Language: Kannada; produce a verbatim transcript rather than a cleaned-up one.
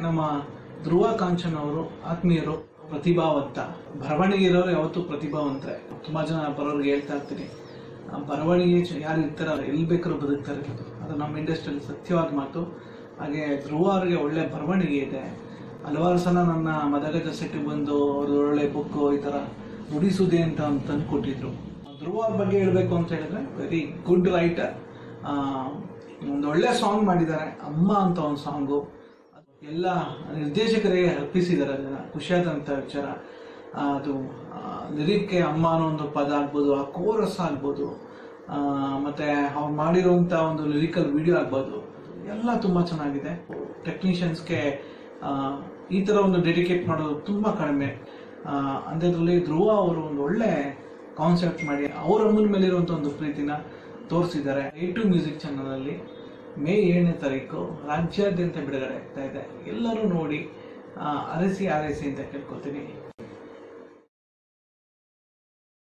ನಮ್ಮ ಧ್ರುವ ಕಾಂಚನ್ ಅವರು ಆತ್ಮೀಯರು, ಪ್ರತಿಭಾವಂತ, ಬರವಣಿಗೆ ಇರೋರು ಯಾವತ್ತೂ ಪ್ರತಿಭಾವಂತರೆ. ತುಂಬಾ ಜನ ಬರೋರಿಗೆ ಹೇಳ್ತಾ ಇರ್ತೀನಿ, ಬರವಣಿಗೆ ಯಾರು ಇರ್ತಾರ ಎಲ್ಲಿ ಬೇಕಾದ್ರೂ ಬದುಕ್ತಾರೆ, ಅದು ನಮ್ಮ ಇಂಡಸ್ಟ್ರಿಯಲ್ಲಿ ಸತ್ಯವಾದ ಮಾತು. ಹಾಗೆ ಧ್ರುವ ಅವ್ರಿಗೆ ಒಳ್ಳೆ ಬರವಣಿಗೆ ಇದೆ. ಹಲವಾರು ಸಲ ನನ್ನ ಮದಗಜ ಸೆಟ್ಗೆ ಬಂದು ಅವ್ರದ್ದು ಒಳ್ಳೆ ಬುಕ್ ಈ ತರ ನುಡಿಸುದೆ ಅಂತ ತಂದು ಕೊಟ್ಟಿದ್ರು. ಧ್ರುವ ಅವ್ರ ಬಗ್ಗೆ ಹೇಳ್ಬೇಕು ಅಂತ ಹೇಳಿದ್ರೆ ವೆರಿ ಗುಡ್ ರೈಟರ್. ಒಂದು ಒಳ್ಳೆ ಸಾಂಗ್ ಮಾಡಿದ್ದಾರೆ, ಅಮ್ಮ ಅಂತ ಒಂದು ಸಾಂಗು. ಎಲ್ಲ ನಿರ್ದೇಶಕರಿಗೆ ಅರ್ಪಿಸಿದ್ದಾರೆ, ಅದನ್ನ ಖುಷಿಯಾದಂಥ ವಿಚಾರ. ಅದು ಲಿರಿಕ್ಗೆ ಅಮ್ಮ ಅನ್ನೋ ಒಂದು ಪದ ಆಗ್ಬೋದು, ಆ ಕೋರಸ್ ಆಗ್ಬೋದು, ಮತ್ತೆ ಅವ್ರು ಮಾಡಿರುವಂಥ ಒಂದು ಲಿರಿಕಲ್ ವಿಡಿಯೋ ಆಗ್ಬೋದು, ಎಲ್ಲ ತುಂಬ ಚೆನ್ನಾಗಿದೆ. ಟೆಕ್ನಿಷಿಯನ್ಸ್ಗೆ ಈ ಥರ ಒಂದು ಡೆಡಿಕೇಟ್ ಮಾಡೋದು ತುಂಬ ಕಡಿಮೆ. ಅಂಥದ್ರಲ್ಲಿ ಧ್ರುವ ಅವರು ಒಂದು ಒಳ್ಳೆ ಕಾನ್ಸೆಪ್ಟ್ ಮಾಡಿ ಅವ್ರ ಅಮ್ಮನ ಮೇಲಿರುವಂಥ ಒಂದು ಪ್ರೀತಿನ ತೋರಿಸಿದ್ದಾರೆ. ಎ ಟು ಮ್ಯೂಸಿಕ್ ಚಾನಲಲ್ಲಿ ಮೇ ಏಳನೇ ತಾರೀಕು ರಾಜ್ಯಾದ್ಯಂತ ಬಿಡುಗಡೆ ಆಗ್ತಾ ಇದೆ. ಎಲ್ಲರೂ ನೋಡಿ ಅರಸಿ ಆರೈಸಿ ಅಂತ ಕೇಳ್ಕೊತೀನಿ.